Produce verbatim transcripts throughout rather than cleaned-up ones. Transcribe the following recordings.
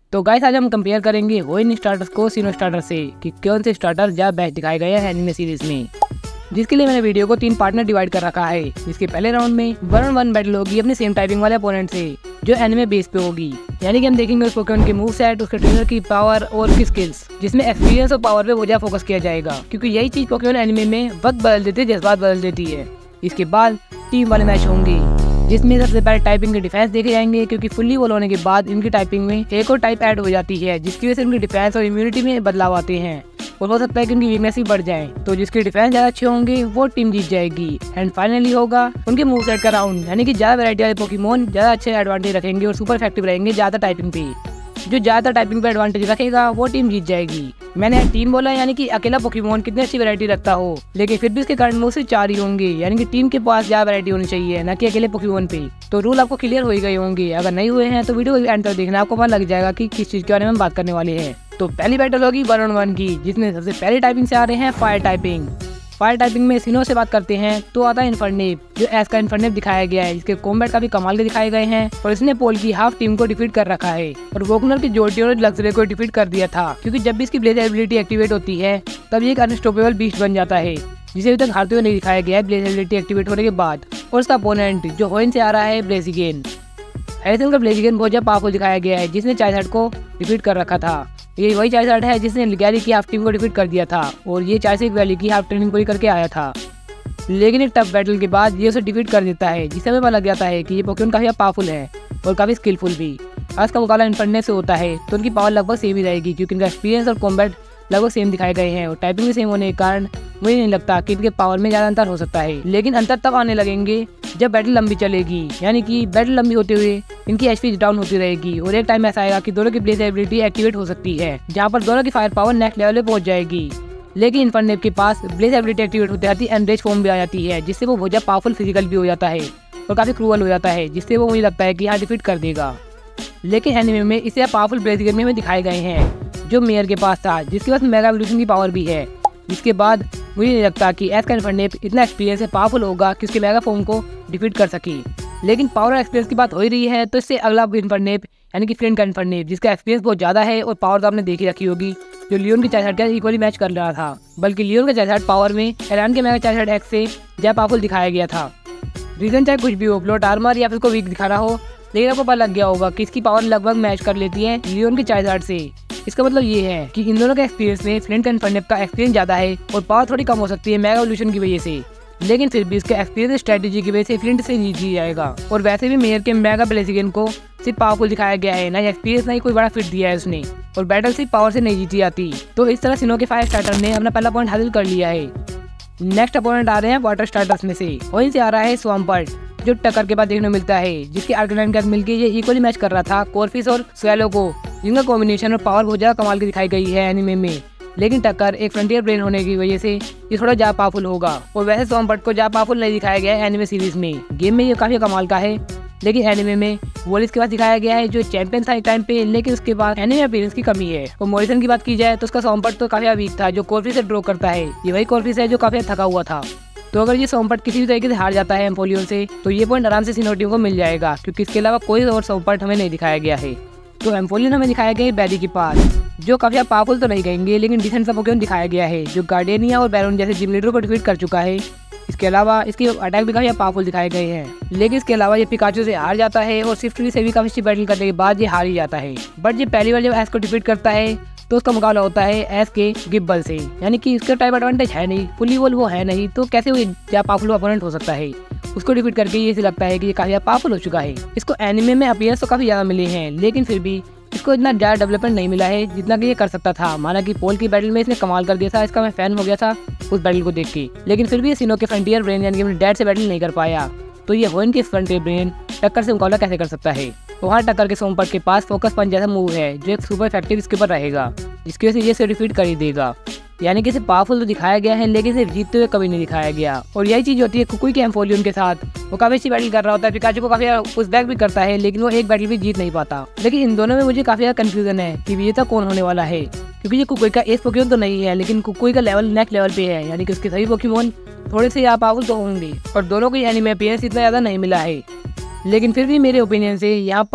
तो गाइस आज हम कंपेयर करेंगे होइन स्टार्टर्स को सिनो स्टार्टर से कि कौन से स्टार्टर ज्यादा बेस्ट दिखाए गए हैं एनिमे सीरीज में। जिसके लिए मैंने वीडियो को तीन पार्ट में डिवाइड कर रखा है। जिसके पहले राउंड में वन ऑन वन बैटल होगी अपने सेम टाइपिंग वाले अपोनेंट से जो एनिमे बेस पे होगी, यानी कि हम देखेंगे उस पोकेमॉन के मूव सेट, उसके ट्रेनर की पावर और उसकी स्किल्स, जिसमें एक्सपीरियंस और पावर पे ज्यादा फोकस किया जाएगा क्योंकि यही चीज पोकेमॉन एनिमे में वक्त बदल देती है, जज्बात बदल देती है। इसके बाद टीम वाले मैच होंगे जिसमें सबसे पहले टाइपिंग के डिफेंस देखे जाएंगे क्योंकि फुल्ली वॉल होने के बाद इनकी टाइपिंग में एक और टाइप ऐड हो जाती है जिसकी वजह से इनकी डिफेंस और इम्यूनिटी में बदलाव आते हैं और हो सकता है कि उनकी वीकनेस भी बढ़ जाए। तो जिसके डिफेंस ज्यादा अच्छे होंगे वो टीम जीत जाएगी। एंड फाइनली होगा उनके मूव सेट का राउंड, यानी कि ज्यादा वैरायटी वाले पोकेमॉन ज्यादा अच्छे एडवांटेज रखेंगे और सुपर इफेक्टिव रहेंगे ज्यादा टाइपिंग पे। जो ज्यादा टाइपिंग पे एडवांटेज रखेगा वो टीम जीत जाएगी। मैंने टीम बोला यानी कि अकेला पोकेमॉन कितनी अच्छी वैरायटी रखता हो, लेकिन फिर भी उसके कारण मूव सिर्फ चार ही होंगे, यानी कि टीम के पास ज्यादा वैरायटी होनी चाहिए ना कि अकेले पोकेमॉन पे। तो रूल आपको क्लियर हो ही गए होंगे, अगर नहीं हुए हैं तो वीडियो एंड तक देखना, आपको पता लग जाएगा कि किस चीज के बारे में हम बात करने वाले हैं। तो पहली बैटल होगी वन ऑन वन की, जिसमें सबसे पहले टाइपिंग से आ रहे हैं फायर टाइपिंग। फायर टाइपिंग में सिनो से बात करते हैं तो आता है इन्फरनेप, जो एस का इन्फरनेप दिखाया गया है, जिसके कॉम्बैट काफी कमाल के दिखाए गए हैं और इसने पोल की हाफ टीम को डिफीट कर रखा है और वोकनर की जोटी और लक्सरे को डिफीट कर दिया था क्योंकि जब भी इसकी ब्लेज एबिलिटी एक्टिवेट होती है तब ये एक अनस्टॉपेबल बीस्ट बन जाता है, जिसे अभी तक हारते हुए नहीं दिखाया गया है ब्लेज एबिलिटी एक्टिवेट होने के बाद। और उसका अपोनेंट जो होइन से आ रहा है ब्लेजिगेन, ऐसे का ब्लेजिगेन बहुत ज्यादा पावरफुल दिखाया गया है जिसने चाइल्ड को डिफीट कर रखा था। ये वही चाइल्ड है जिसने लिगैरी की हाफ टीम को डिफीट कर दिया था और ये चाइल्ड वैली की हाफ ट्रेनिंग पूरी करके आया था, लेकिन एक टफ बैटल के बाद ये उसे डिफीट कर देता है, जिससे हमें पता लग जाता है कि ये पोकेमॉन काफी पावरफुल है और काफी स्किलफुल भी। आज का मुकाबला इन्फरनेप से होता है तो उनकी पावर लगभग सेम ही रहेगी क्योंकि इनका एक्सपीरियंस और कॉम्बैट लगभग सेम दिखाए गए हैं और टाइपिंग भी सेम होने के कारण मुझे नहीं लगता कि इनके पावर में ज्यादा अंतर हो सकता है। लेकिन अंतर तब आने लगेंगे जब बैटल लंबी चलेगी, यानी कि बैटल लंबी होते हुए इनकी एचपी डाउन होती रहेगी और एक टाइम ऐसा आएगा कि दोनों की ब्लेज एबिलिटी एक्टिवेट हो सकती है जहाँ पर दोनों की फायर पावर नेक्स्ट लेवल पे पहुंच जाएगी। लेकिन इन्फरनेप के पास ब्लेज एबिलिटी एक्टिवेट होती जाती है, एनरेज फॉर्म भी आ जाती है, जिससे वो बहुत ज्यादा पावरफुल फिजिकल भी हो जाता है और काफी क्रूअल हो जाता है, जिससे वो मुझे लगता है कि यहाँ डिफीट कर देगा। लेकिन एनिमे में इसे पावरफुल ब्लेजिगेन में हमें दिखाए गए हैं जो मेयर के पास था, जिसके पास मेगा एवोल्यूशन की पावर भी है। जिसके बाद मुझे नहीं लगता कि एस का इन्फरनेप इतना एक्सपीरियंस है पावरफुल होगा कि उसके मेगा फॉर्म को डिफीट कर सके। लेकिन पावर और एक्सपीरियंस की बात हो ही रही है तो इससे अगला इन्फरनेप यानी कि फ्लिंट का इन्फरनेप, जिसका एक्सपीरियंस बहुत ज्यादा है और पावर तो आपने देखी रखी होगी, जो लियोन की चाइल्ड के इक्वली मैच कर रहा था, बल्कि लियोन का चाइल्ड पावर में एलान के मेगा चाइल्ड एक्स से ज्यादा पावरफुल दिखाया गया था। रीजन चाहे कुछ भी हो, प्लॉट आर्मर या फिर उसको वीक दिखा रहा हो, लेकिन आपको पता लग गया होगा कि इसकी पावर लगभग मैच कर लेती है लियोन के चाइल्ड से। इसका मतलब ये है कि इन दोनों के एक्सपीरियंस में फ्लिंट का इन्फरनेप का एक्सपीरियंस ज्यादा है और पावर थोड़ी कम हो सकती है मेगा एवोल्यूशन की वजह से, लेकिन फिर भी इसके एक्सपीरियंस स्ट्रेटेजी की वजह से फ्लिंट से जीत जाएगा। और वैसे भी मेयर के मेगा ब्लेजिगेन को सिर्फ पावरफुल दिखाया गया है, ना एक्सपीरियंस ना ही कोई बड़ा फिट दिया है उसने, और बैटल सिर्फ पावर से नहीं जीती जाती। तो इस तरह सिनो के फायर स्टार्टर ने अपना पहला पॉइंट हासिल कर लिया है। नेक्स्ट अपोनेंट आ रहे हैं वाटर स्टार्टर्स में से, वहीं से आ रहा है स्वाम्पर्ट, जो टक्कर के बाद देखने को मिलता है, जिसके आर्गेनाइन के साथ मिलकर ये इक्वली मैच कर रहा था कोरफिश और स्वेलो को, जिनका कॉम्बिनेशन और पावर बहुत ज्यादा कमाल की दिखाई गई है एनिमे में। लेकिन टक्कर एक फ्रंटियर ब्रेन होने की वजह से ये थोड़ा ज्यादा पावरफुल होगा और वैसे स्वाम्पर्ट को ज्यादा पावरफुल नहीं दिखाया गया है एनिमे सीरीज में। गेम में ये काफी कमाल का है, लेकिन एनिमे में वॉलिस के पास दिखाया गया है जो चैंपियन था एक टाइम पे, लेकिन उसके बाद एनिमे अपीयरेंस की कमी है। और मॉरिसन की बात की जाए तो उसका स्वाम्पर्ट तो काफी वीक था जो कोरफिश से ड्रॉ करता है, ये वही कोरफिश है जो काफी थका हुआ था। तो अगर ये स्वाम्पर्ट किसी भी तरीके से हार जाता है एम्पोलियन से तो ये पॉइंट आराम से सिनो टीम को मिल जाएगा क्योंकि इसके अलावा कोई और स्वाम्पर्ट हमें नहीं दिखाया गया है। तो एम्पोलियन हमें दिखाया गया है बैरी के पास, जो काफी पावरफुल तो नहीं कहेंगे लेकिन डिसेंट सा पोकेमॉन दिखाया गया है, जो गार्डियनिया और बैरोन जैसे जिम लीडर को डिफीट कर चुका है। इसके अलावा इसके अटैक भी काफी पावरफुल दिखाए गए हैं, लेकिन इसके अलावा ये पिकाचू से हार जाता है और स्विफ्टली से भी काफी बैटल करने के बाद ये हार ही जाता है। बट ये पहली बार जब एस को डिफीट करता है तो उसका मुकाबला होता है एस के गिब्बल से, यानी कि इसका टाइप एडवांटेज है नहीं, फुली वॉल वो है नहीं, तो कैसे वो ज्यादा पावरफुल अपोनेंट हो सकता है। उसको डिफीट करके ये ऐसे लगता है कि ये काफी पावरफुल हो चुका है। इसको एनिमे में अपीयरेंस तो काफी ज्यादा मिले हैं, लेकिन फिर भी इसको इतना ज्यादा डेवलपमेंट नहीं मिला है जितना कि ये कर सकता था। माना कि पोल की बैटल में इसने कमाल कर दिया था, इसका मैं फैन हो गया था उस बैटल को देख के, लेकिन फिर भी ये सिनो के फ्रंटियर ब्रेन यानी कि अपने डैड से बैटल नहीं कर पाया। तो ये होइन के फ्रंटियर ब्रेन टक्कर से मुकाबला कैसे कर सकता है। तो वहाँ टक्कर के स्वाम्पर्ट के पास फोकस पंच जैसा मूव है जो एक सुपर इफेक्टिव इसके ऊपर रहेगा, जिसकी वजह से ये इसे डिफीट कर ही देगा। यानी कि इसे पावरफुल तो दिखाया गया है लेकिन इसे जीतते हुए कभी नहीं दिखाया गया। और यही चीज होती है कुकुई के एम्पोलियन के साथ, वो काफी अच्छी बैटल कर रहा होता है, पिकाचू को काफी पुश बैक भी करता है लेकिन वो एक बैटल भी जीत नहीं पाता। लेकिन इन दोनों में मुझे काफी ज्यादा कंफ्यूजन है कि विजेता कौन होने वाला है, क्योंकि ये कुकुई का एस पोकेमॉन तो नहीं है लेकिन कुकुई का लेवल नेक्स्ट लेवल पे है, यानी कि उसके सभी पोकेमॉन थोड़े से पावरफुल तो होंगे और दोनों को एनिमे अपीयरेंस इतना ज्यादा नहीं मिला है। लेकिन फिर भी मेरे ओपिनियन से यहाँ पर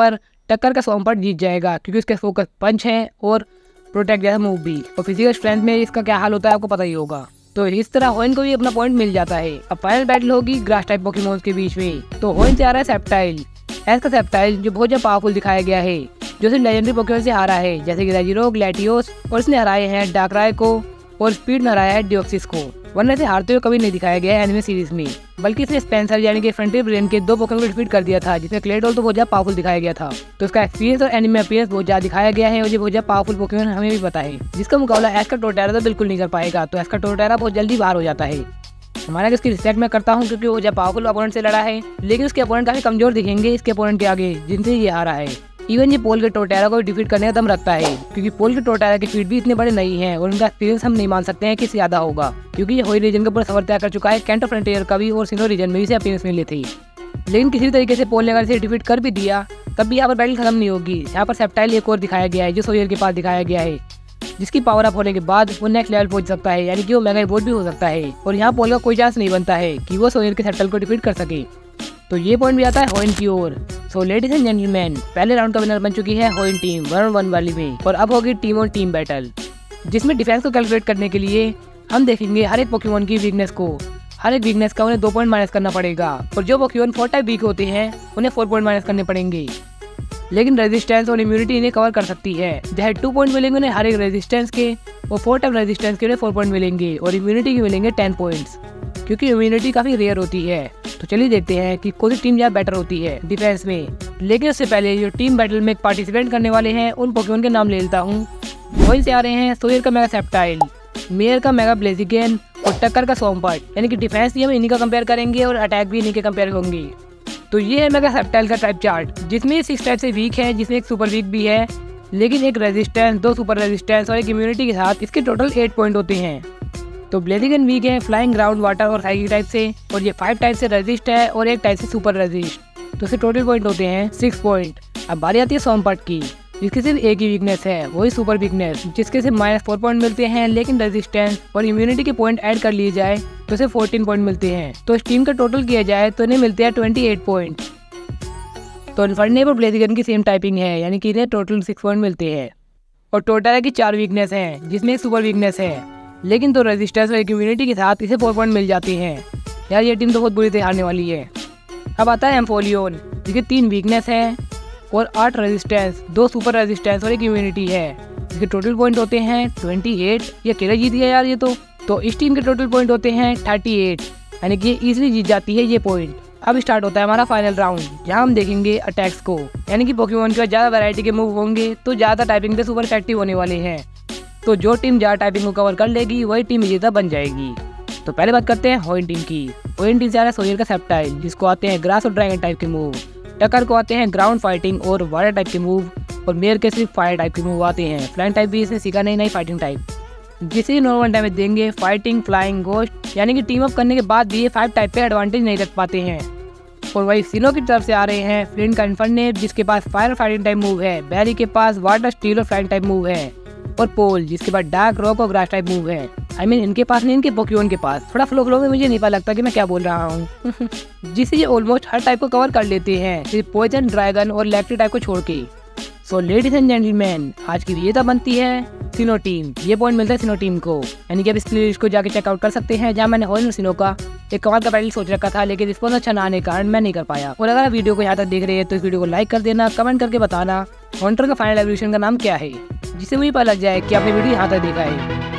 टक्कर का स्वॉम्पर्ट जीत जाएगा क्योंकि उसके फोकस पंच है और प्रोटेक्ट जैसा मूव भी, और फिजिकल स्ट्रेंथ में इसका क्या हाल होता है आपको पता ही होगा। तो इस तरह होइन को भी अपना पॉइंट मिल जाता है। अब फाइनल बैटल होगी ग्रास टाइप पोकेमॉन्स के बीच में। तो होइन से आ रहा है सेप्टाइल। ऐसा सेप्टाइल जो बहुत ज्यादा पावरफुल दिखाया गया है, जो सिर्फ लेजेंडरी पोकेमॉन से हारा है, जैसे कि रेजिरोग, लैटियोस, और इसने हराए हैं डार्कराय को और स्पीड में हराया है डिओक्सिस को। वरना से हारते हुए कभी नहीं दिखाया गया है एनिमे सीरीज में, बल्कि इसने स्पेंसर यानी कि फ्रंटियर ब्रेन के दो पोकेमॉन को डिफीट कर दिया था, जिसमें क्लेडोल तो बहुत ज्यादा पावरफुल दिखाया गया था। तो इसका एक्सपीरियंस और एनिमे अपीयरेंस बहुत ज्यादा दिखाया गया है और ये बहुत ज्यादा पावरफुल पोकेमॉन हमें भी पता है, जिसका मुकाबला एस्का टोरटेरा तो बिल्कुल नहीं कर पाएगा। तो एस्का टोरटेरा बहुत जल्दी बाहर हो जाता है। हमारा इसकी रिस्पेक्ट मैं करता हूँ क्योंकि वो जब पावरफुल अपोनेंट से लड़ा है, लेकिन उसके अपोनेंट काफी कमजोर दिखेंगे इसके अपोनेंट के आगे जिनसे ये हारा है। इवन ये पोल के टोरटेरा को डिफीट करने का दम रखता है, क्योंकि पोल के टोरटेरा की फीट भी इतने बड़े नहीं है और उनका एक्सपीरियंस हम नहीं मान सकते हैं कि ज्यादा होगा, क्योंकि ये होई रीजन का पूरा सफर तय कर चुका है। कैंटो फ्रंटियर का भी और सिनो रीजन में भी इसे अपीयरेंस मिली थी, लेकिन किसी भी तरीके से पोल ने अगर इसे डिफीट कर भी दिया तब भी यहाँ पर बैटल खत्म नहीं होगी। यहाँ पर सेप्टाइल एक और दिखाया गया है जो सोयर के पास दिखाया गया है, जिसकी पावर अप होने के बाद वो नेक्स्ट लेवल पहुंच सकता है, यानी कि वो मेगा इवोल्ट भी हो सकता है। और यहाँ पोल का कोई चांस नहीं बनता है कि वो सोयर के सेप्टाइल को डिफीट कर सके। तो ये पॉइंट भी आता है होइन की ओर। सो लेडीज एंड जेंटलमैन, पहले राउंड का विनर बन चुकी है होइन टीम वन ऑन वन वाली में, और अब होगी टीम ऑन टीम बैटल, जिसमें डिफेंस को कैलकुलेट करने के लिए हम देखेंगे हर एक पोकेमॉन की वीकनेस को। हर एक वीकनेस का उन्हें दो पॉइंट माइनस करना पड़ेगा, और जो पोकेमॉन फोर टाइप वीक होते हैं उन्हें फोर पॉइंट माइनस करने पड़ेंगे। लेकिन रेजिस्टेंस और इम्यूनिटी इन्हें कवर कर सकती है, जहाँ टू पॉइंट मिलेंगे उन्हें हर एक रेजिस्टेंस के, और फोर टाइप रेजिस्टेंस के उन्हें फोर पॉइंट मिलेंगे, और इम्यूनिटी के मिलेंगे टेन पॉइंट्स, क्योंकि इम्यूनिटी काफी रेयर होती है। तो चलिए देखते हैं कि कौन सी टीम ज्यादा बेटर होती है डिफेंस में। लेकिन उससे पहले जो टीम बैटल में पार्टिसिपेट करने वाले हैं उन पोकेमॉन के नाम ले लेता हूँ। वहीं से आ रहे हैं सोयर का मेगा सेप्टाइल, मेयर का मेगा ब्लेजिगेन और टक्कर का स्वॉम्पर्ट, यानी कि डिफेंस भी हम इन्हीं का कंपेयर करेंगे और अटैक भी इन्हीं के कंपेयर होंगे। तो ये है मेगा सेप्टाइल का टाइप चार्ट, जिसमें सिक्स टाइप से वीक है, जिसमें एक सुपर वीक भी है, लेकिन एक रेजिस्टेंस, दो सुपर रेजिस्टेंस और एक इम्यूनिटी के साथ इसके टोटल एट पॉइंट होते हैं। तो ब्लेजिगन वीक है फ्लाइंग, ग्राउंड, वाटर और साइकिल टाइप से, और ये फाइव टाइप से रेजिस्ट है और एक टाइप से सुपर रेजिस्ट। तो इसके टोटल पॉइंट होते हैं सिक्स पॉइंट। अब बारी आती है स्वॉम्पर्ट की, जिसकी सिर्फ एक ही वीकनेस है, वही सुपर वीकनेस, जिसके सिर्फ माइनस फोर पॉइंट मिलते हैं, लेकिन रेजिस्टेंस और इम्यूनिटी के पॉइंट ऐड कर लिए जाए तो सिर्फ फोर्टीन पॉइंट मिलते हैं। तो इस टीम का टोटल किया जाए तो इन्हें मिलते हैं ट्वेंटी एट पॉइंट। तो इन्फर्नेब और ब्लेजिगन की सेम टाइपिंग है, यानी कि इन्हें टोटल सिक्स पॉइंट मिलते हैं। और टोटल की चार वीकनेस है, जिसमें एक सुपर वीकनेस है, लेकिन तो रेजिस्टेंस और कम्युनिटी के साथ इसे फोर पॉइंट मिल जाते हैं। यार ये टीम तो बहुत बुरी तरह हारने वाली है। अब आता है एम्फोलियन, जिसके तीन वीकनेस है और आठ रेजिस्टेंस, दो सुपर रेजिस्टेंस और एक इम्यूनिटी है, जिसके टोटल पॉइंट होते हैं ट्वेंटी एट। ये अकेले जीत गया यार ये तो। तो इस टीम के टोटल पॉइंट होते हैं थर्टी एट, यानी कि ये इजीली जीत जाती है ये पॉइंट। अब स्टार्ट होता है हमारा फाइनल राउंड, जहाँ हम देखेंगे अटैक्स को, यानी कि पोकेमॉन के ज्यादा वैरायटी के मूव होंगे तो ज्यादा टाइपिंग पे सुपर इफेक्टिव होने वाले हैं। तो जो टीम ज्यादा टाइपिंग को कवर कर लेगी वही टीम विजेता बन जाएगी। तो पहले बात करते हैं होइन टीम की। होइन टीम से आ रहा है सोयर का सेप्टाइल, जिसको आते हैं ग्रास और ड्रैगन टाइप के मूव। टक्कर को आते हैं ग्राउंड फाइटिंग और वाटर टाइप के मूव, और मेयर के सिर्फ फायर टाइप के मूव आते हैं। फ्लाइंग टाइप भी इसने सीखा नहीं, नहीं फाइटिंग टाइप, जिसे नॉर्मल डैमेज देंगे फाइटिंग, फ्लाइंग, गोस्ट, यानी कि टीम अप करने के बाद भी ये फाइव टाइप पे एडवांटेज नहीं रख पाते हैं। और वही सिनो की तरफ से आ रहे हैं फ्लिंट का इन्फर्नेब, जिसके पास फायर फाइटिंग टाइप मूव है। बैरी के पास वाटर, स्टील और फ्लाइंग टाइप मूव है। और पोल, जिसके पास डार्क, रॉक और ग्रास टाइप मूव है। आई I मीन mean, इनके पास नहीं, इनके पोकेमॉन के पास। थोड़ा फ्लो फ्लो में मुझे नहीं पता लगता कि मैं क्या बोल रहा हूँ। जिससे ये ऑलमोस्ट हर टाइप को कवर कर लेते हैं, सिर्फ पॉइजन, ड्रैगन और इलेक्ट्रिक टाइप को छोड़ के। सो लेडीज एंड जेंटलमैन, आज की विजेता बनती है सिनो टीम। ये पॉइंट मिलता है सिनो टीम को, यानी कि अब इस प्लेलिस्ट को जाके चेकआउट कर सकते हैं, जहाँ मैंने होइन और सिनो का एक कमाल का बैटल सोच रखा था, लेकिन रिस्पॉन्स अच्छा ना आने के कारण मैं नहीं कर पाया। और अगर आप वीडियो को यहाँ तक देख रहे हैं तो इस वीडियो को लाइक कर देना, कमेंट करके बताना हंटर का फाइनल एवोल्यूशन का नाम क्या है, जिससे मुझे पता लग जाए कि आपने वीडियो यहाँ तक देखा है।